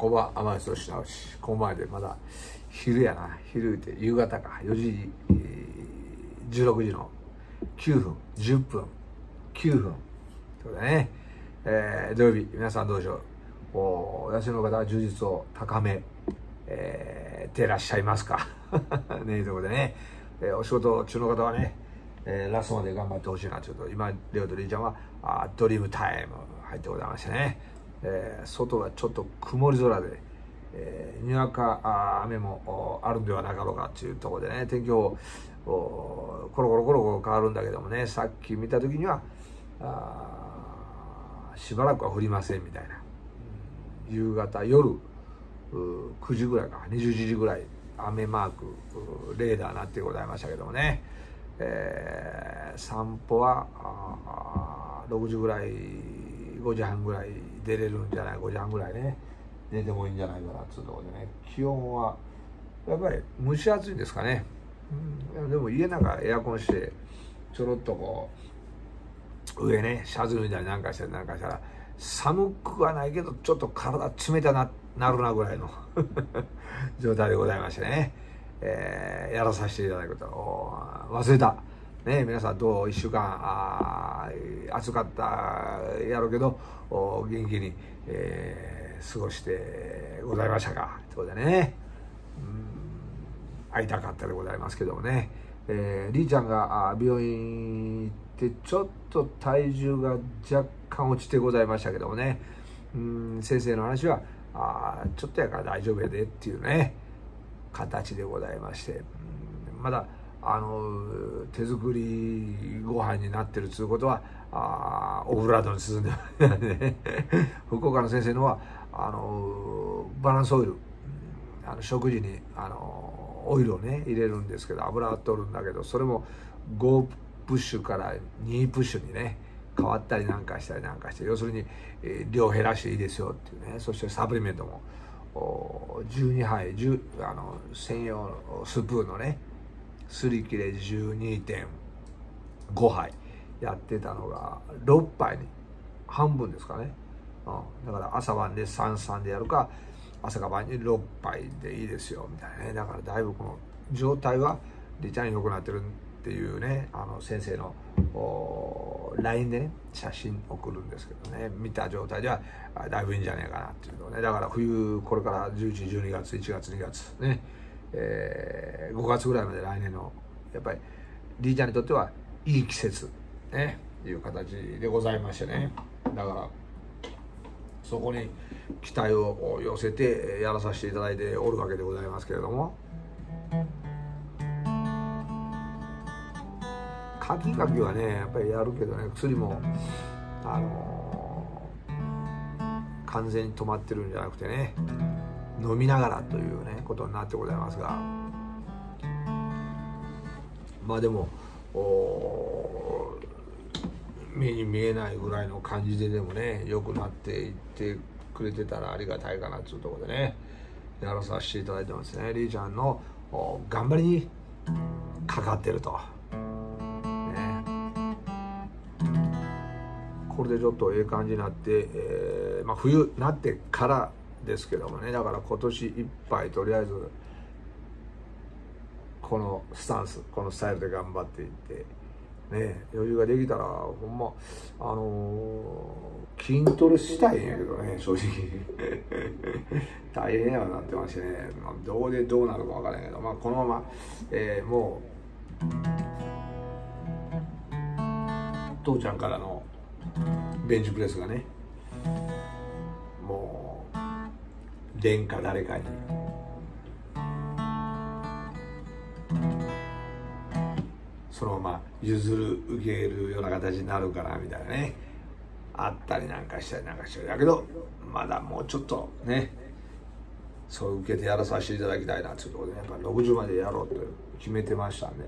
こんばんは、天安し直し。こんばんはでまだ昼やな。昼って夕方か。4時、16時の9分、10分、9分。ということでね、土曜日、皆さんどうでしょう。お休みの方は充実を高め、てらっしゃいますか。ね、ということでね、お仕事中の方はね、ラストまで頑張ってほしいな。ちょっと今、レオとリーちゃんはドリームタイム入ってございましてね。外がちょっと曇り空で、にわか雨もあるんではなかろうかというところでね、天気予報コロコロコロコロ変わるんだけどもね、さっき見た時にはしばらくは降りませんみたいな、夕方夜9時ぐらいか20時ぐらい雨マークレーダーなってございましたけどもね、散歩は6時ぐらい5時半ぐらい出れるんじゃない、5時半ぐらいね出てもいいんじゃないかなっていうところでね、気温はやっぱり蒸し暑いんですかね、でも家の中エアコンしてちょろっとこう上ねシャツ脱いだりなんかしたら寒くはないけどちょっと体冷たなるなぐらいの状態でございましてね、やらさせていただくと忘れたね、皆さんどう1週間暑かったやろうけど元気に、過ごしてございましたかということでね、会いたかったでございますけどもね、りーちゃんが病院行ってちょっと体重が若干落ちてございましたけどもね、先生の話はちょっとやから大丈夫やでっていうね形でございまして、まだ手作りご飯になってるということはオブラートに進んでますね。福岡の先生のはバランスオイル、食事にオイルをね入れるんですけど油を取るんだけど、それも5プッシュから2プッシュにね変わったりなんかして要するに量減らしていいですよっていうね、そしてサプリメントも12杯専用スプーンのねすり切れ 12.5 杯やってたのが6杯に半分ですかね、だから朝晩で3でやるか朝か晩に6杯でいいですよみたいなね、だからだいぶこの状態はりちゃん良くなってるっていうね、先生のLINE でね写真送るんですけどね、見た状態ではだいぶいいんじゃないかなっていうのね、だから冬これから11、12月、1月、2月ね、5月ぐらいまで来年のやっぱりりーちゃんにとってはいい季節ねいう形でございましてね、だからそこに期待を寄せてやらさせていただいておるわけでございますけれども、カキはねやっぱりやるけどね、薬も完全に止まってるんじゃなくてね飲みながらというねことになってございますが、まあでも目に見えないぐらいの感じででもね良くなっていってくれてたらありがたいかなというところでねやらさせていただいてますね。りーちゃんの頑張りにかかってると、ね、これでちょっとええ感じになって、冬になってからですけどもね、だから今年いっぱいとりあえずこのスタンスこのスタイルで頑張っていってね、余裕ができたらほんま筋トレしたいんやけどね正直大変やなってましてね、どうなるか分からないけど、このまま、もう父ちゃんからのベンチプレスがねもう殿下誰かにそのまま譲る受けるような形になるかなみたいなねあったりなんかしたりだけど、まだもうちょっとねそう受けてやらさせていただきたいなというところで、ね、やっぱ60までやろうと決めてましたんでね、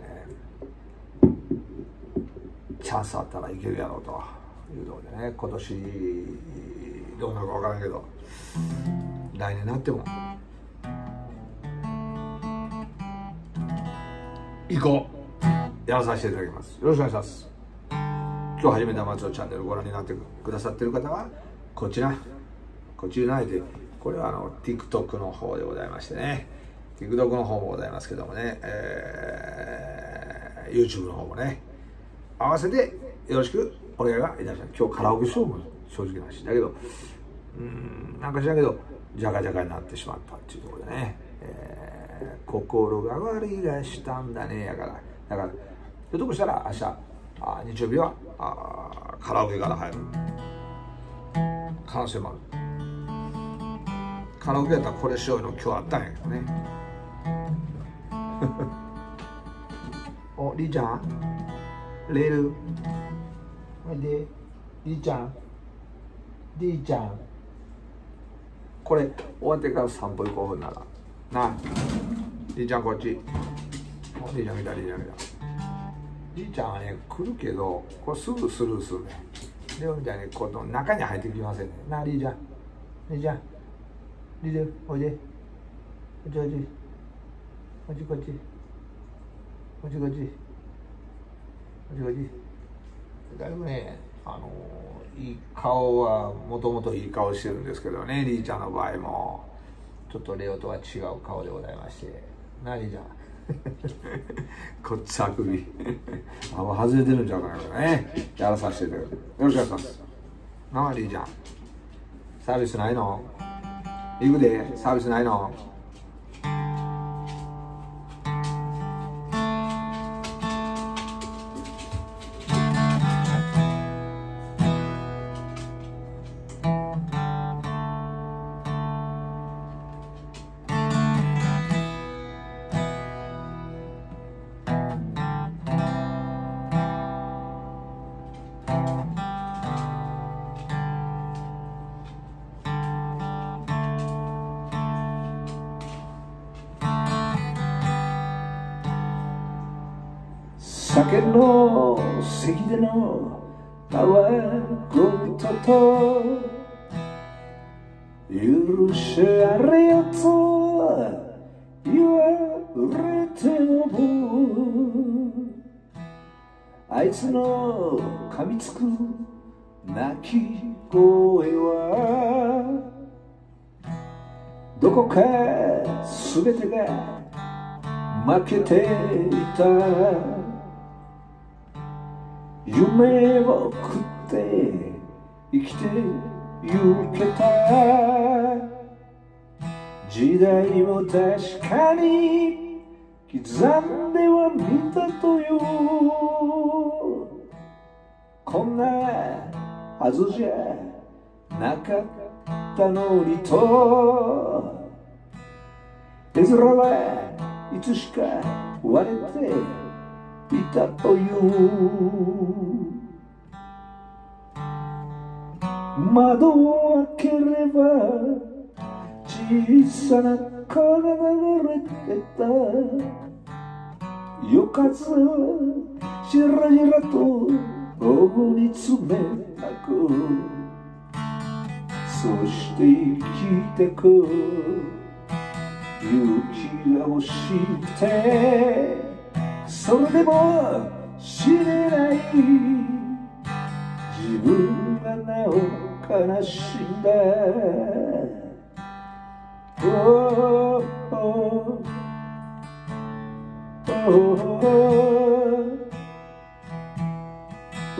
チャンスあったらいけるやろうというところでね、今年どうなるか分からんけど来年になっても行こうやらさせていただきます。よろしくお願いします。今日初めて松尾チャンネルご覧になってくださっている方はこちらないでこれはTikTok の方でございましてね、TikTok の方もございますけどもね、YouTube の方もね、合わせてよろしくお願いがいたします。今日カラオケ勝負、正直な話だけど、なんか知らんけど、じゃかじゃかになってしまったっていうところでね、心変わりがしたんだね、だから、ひょっとしたら明日、日曜日はカラオケから入る可能性もある。カラオケやったらこれしようの今日あったんやけどね。お、りーちゃんレールおいで、りーちゃんこれ終わってから散歩行こうならなあ、りーちゃんこっち、お、りーちゃん見た、りーちゃんはね来るけど、これすぐスルーするね。レオみたいにこの中に入ってきませんね。なあ、りーちゃんおいで、こっちだいぶね、いい顔はもともといい顔してるんですけどね、りーちゃんの場合もちょっとレオとは違う顔でございまして、なありーちゃんこっちあくび外れてるんちゃうかなからね、やらさせていただく。よろしくお願いします。なありーちゃん、サービスないの？行くで、サービスないの？ 酒の席でのたわごとと許しあれよと言われてもあいつの噛みつく鳴き声はどこか全てが負けていた。夢を食って生きてゆけた時代も確かに刻んではみたとよ。こんなはずじゃなかったのにと絵面はいつしか割れていたという。窓を開ければ小さな川が流れてた。夜風はしらじらと頬に冷たく、そして生きてく勇気が欲しくて、それでも知れない自分がなお悲しんだ。Oh, oh, oh,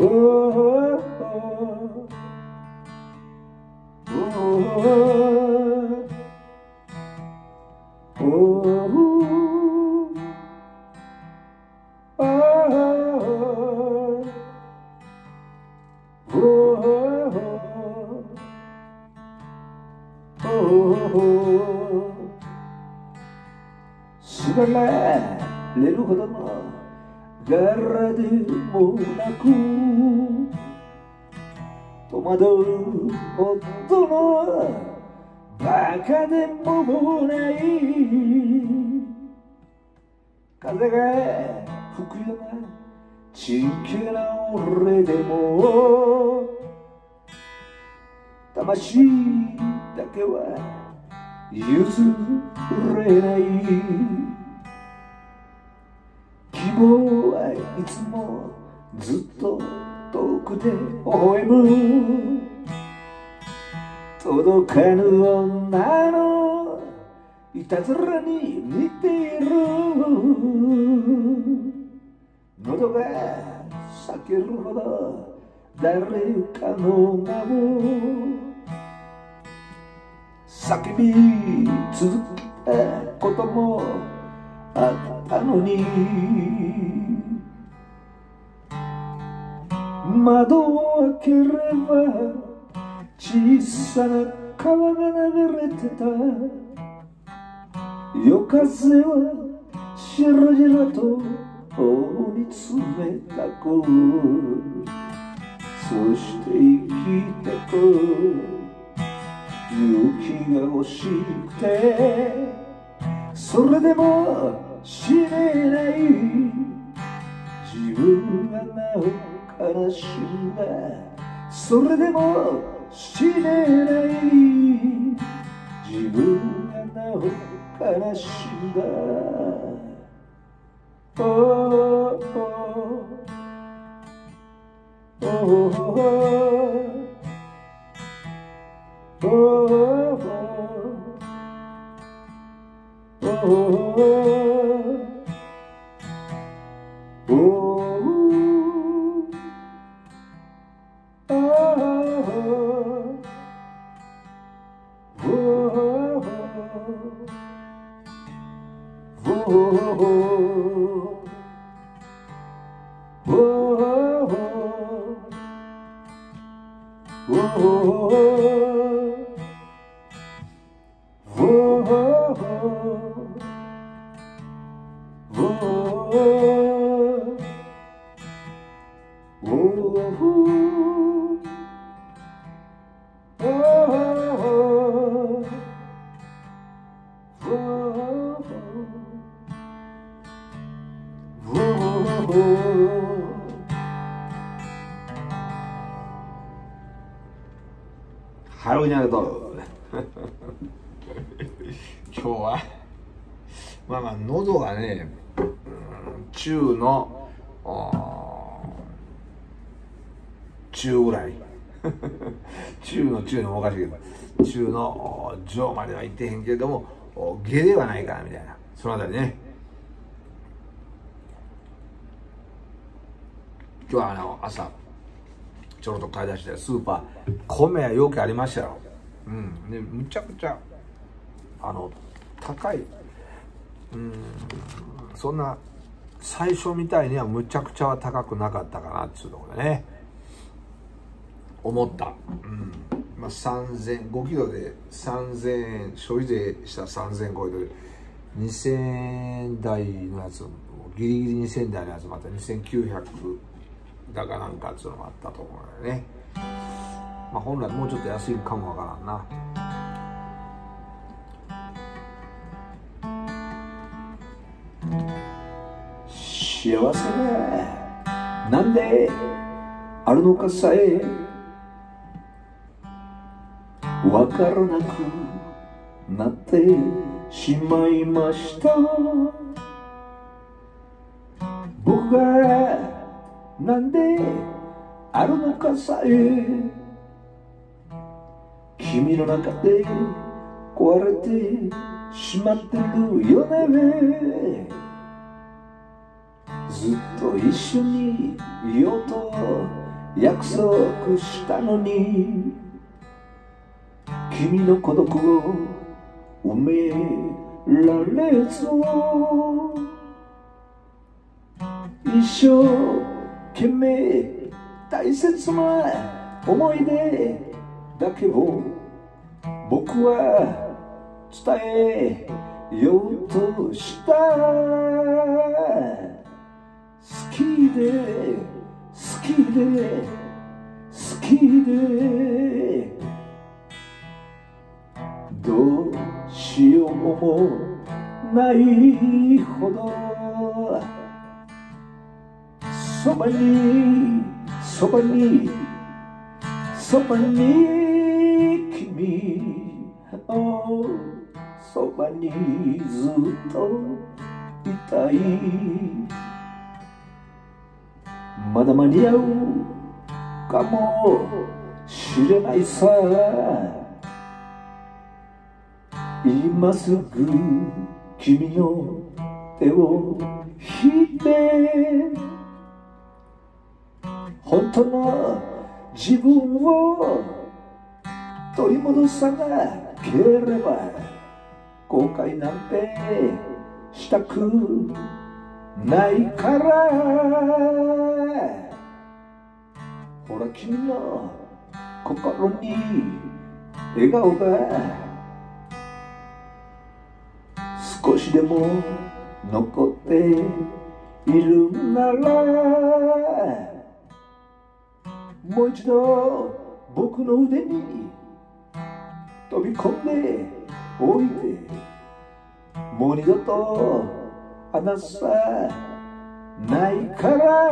oh, すがられるほどの柄でもなく、戸惑うほどのバカでもない風が吹くようなちんけな俺でも魂だけは譲れない。希望はいつもずっと遠くで微笑む。 届かぬ女のいたずらに似ている。喉が裂けるほど誰かの名を叫び続けたこともあったのに、窓を開ければ小さな川が流れてた。夜風は白々と追い詰めた子、そして生きてく勇気が欲しくて、それでも死ねない自分がなお悲しんだ。それでも死ねない自分がなお悲しんだ。Oh, oh, oh, oh,ハローにありがとう。今日はまあ喉がね、中の中ぐらい中の中のもおかしいけど、中の上までは行ってへんけども下ではないからみたいな、そのあたりね。今日は朝ちょろっと買い出してスーパー米はよくありましたよ。でむちゃくちゃ高い、そんな最初みたいにはむちゃくちゃは高くなかったかなっていうところでね思った。まあ3000 5キロで3000円、消費税したら3000円超えてる2000円台のやつ、ギリギリ2000円台のやつまた2900だかなんかっていうのもあったと思うよね。まあ本来もうちょっと安いかもわからんな。幸せがなんであるのかさえわからなくなってしまいました。僕がなんであるのかさえ君の中で壊れてしまってるよね。ずっと一緒にいようと約束したのに、君の孤独を埋められず一生懸命大切な思い出だけを僕は伝えようとした。好きで好きで好きでどうしようもないほどそばにそばにそばに君をそばにずっといたい。まだ間に合うかもしれないさ。 今すぐ君の手を引いて本当の自分を取り戻さなければ後悔なんてしたくないからほら君の心に笑顔が少しでも残っているならもう一度僕の腕に飛び込んでおいてもう二度と離さないから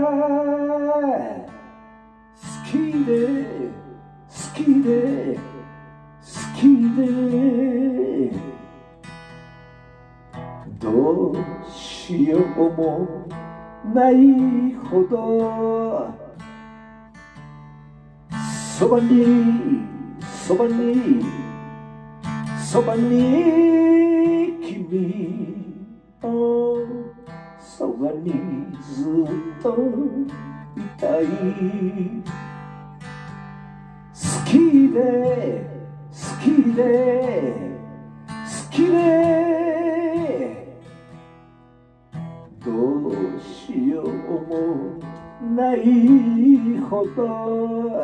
好きで好きで好きでどうしようもないほどそばにそばにそばに君をそばにずっといたい好きで好きで好きでどうしようもないほど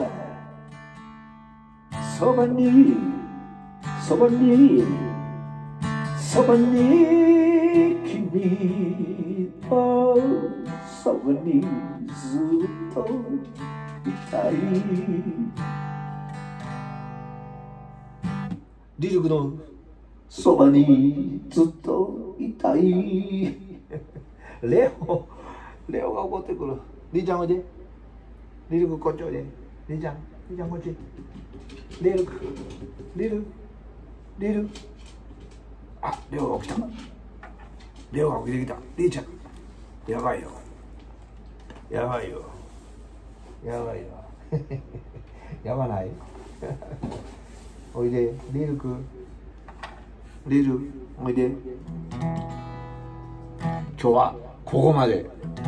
そばにそばにそばに君をそばにずっといたいリルクのそばにずっといたいレオが怒ってくる。リーちゃんおいで。リルクこっちおいで。リーちゃんこっち。リルクリルあ、レオが起きた。レオが起きてきた。リーちゃんやばいよやばいよやばいよやばないおいでリルクリルおいで。今日はここまで。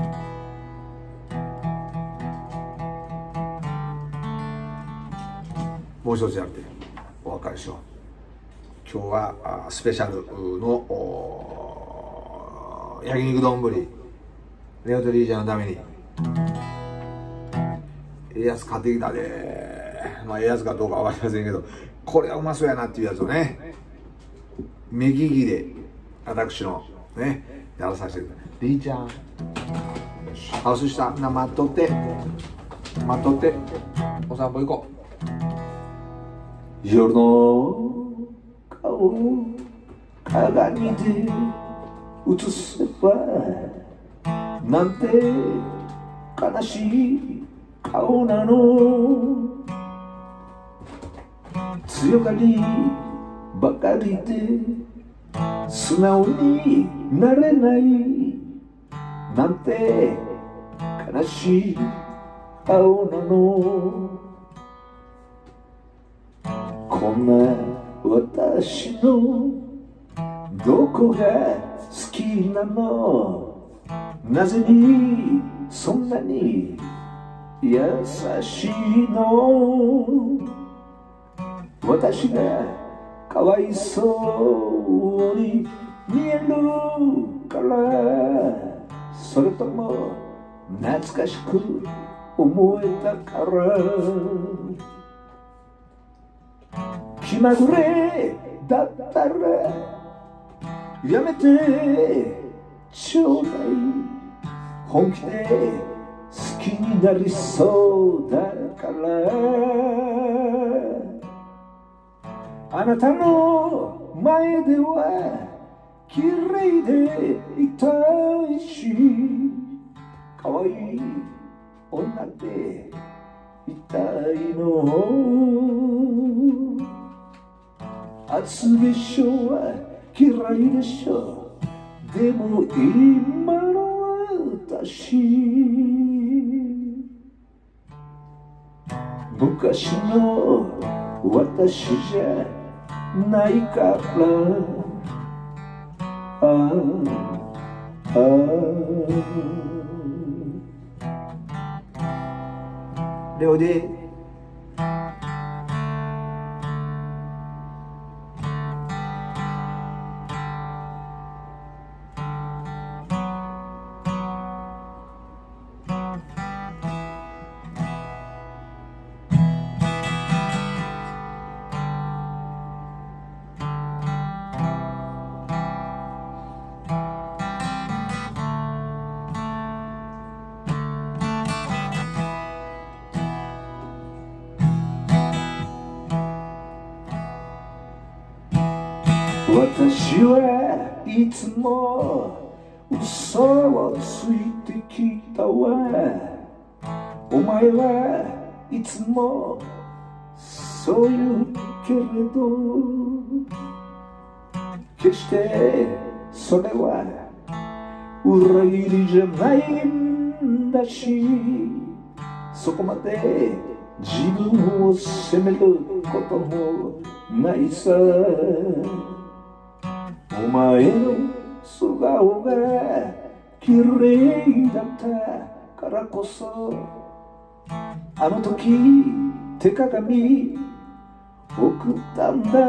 もう一つやってお別れしよう。今日はスペシャルの焼肉丼レオとリーちゃんのためにええやつ買ってきたで。まあええやつかどうかわかりませんけどこれはうまそうやなっていうやつをね目利きで私のねやらさせてください。リーちゃんハウス下な待っとってお散歩行こう。 夜の顔鏡で映せばなんて悲しい顔なの強がりばかりで素直になれないなんて悲しい顔なのこんな私のどこが好きなのなぜにそんなに優しいの私がかわいそうに見えるからそれとも懐かしく思えたから気まぐれだったらやめてちょうだい本気で好きになりそうだからあなたの前では綺麗でいたいし可愛い女でいたいの厚化粧は嫌いでしょでも今の私昔の私じゃないからレオで私はいつも嘘をついてきたわ。お前はいつもそう言うけれど、決してそれは裏切りじゃないんだし、そこまで自分を責めることもないさ。お前の素顔が綺麗だったからこそ、あの時手鏡送ったんだ。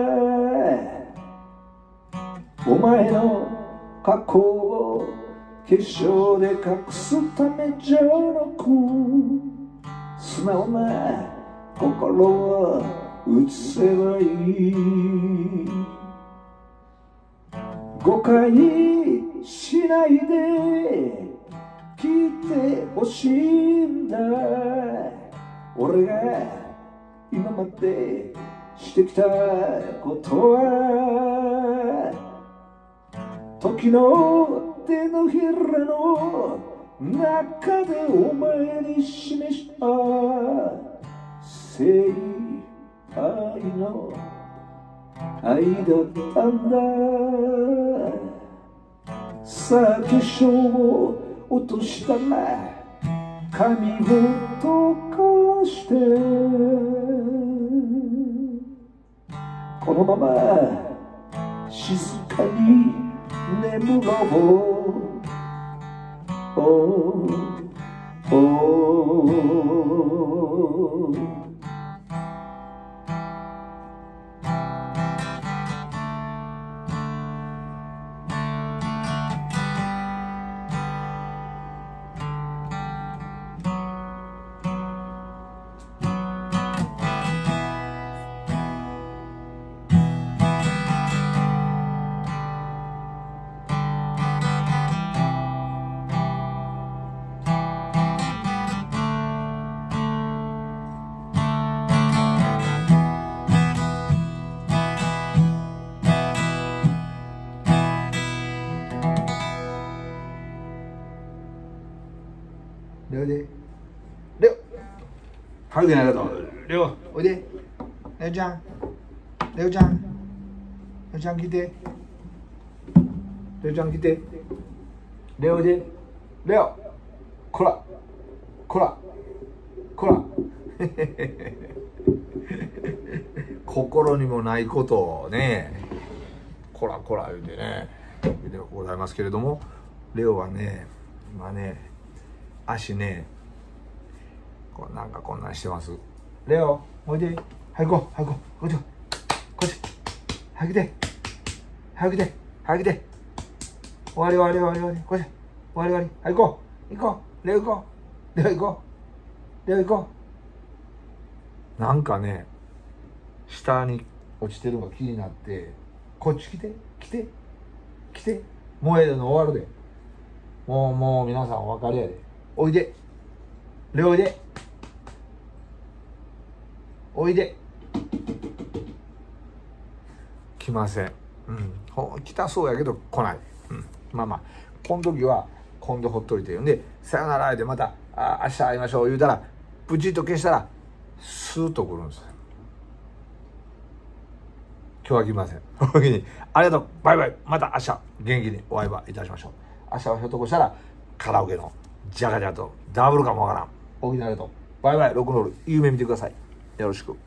お前の過去を化粧で隠すためじゃなく、素直な心を映せばいい。誤解しないで聞いてほしいんだ。俺が今までしてきたことは、時の手のひらの中でお前に示した精一杯の愛だったんだ。さあ化粧を落としたら髪を溶かして、このまま静かに眠ろう。 レオでレオ早くないかと。レオおいで。レオちゃんレオちゃんレオちゃん来て。レオちゃん来て。レオでレオこらこらこら心にもないことをね、こらこら言うてねでございますけれども、レオはね今ね足ねなんかこんなんしてます。レオおいで。早く行こう早く行こう。こっちこっち早く来て早く来て早く来て。終わり終わり終わり終わり。こっち終わり終わり。早く行こう行こう。レオ行こう。レオ行こう。レオ行こう。なんかね下に落ちてるのが気になって、こっち来て来て来て。もうええの終わるで。もう皆さんお分かりやで。おいでレオおいでおいで。来ません。来たそうやけど来ない。まあまあこの時は今度ほっといてんで、さよならでまた明日会いましょう言うたらプチッと消したらスーッと来るんです。今日は来ません。ありがとうバイバイ。また明日元気にお会いはいたしましょう。明日はひょっとこしたらカラオケのジャカジャとダブルかもわからん。大きなありがとうバイバイ。ロックンロール夢見てください。よろしく。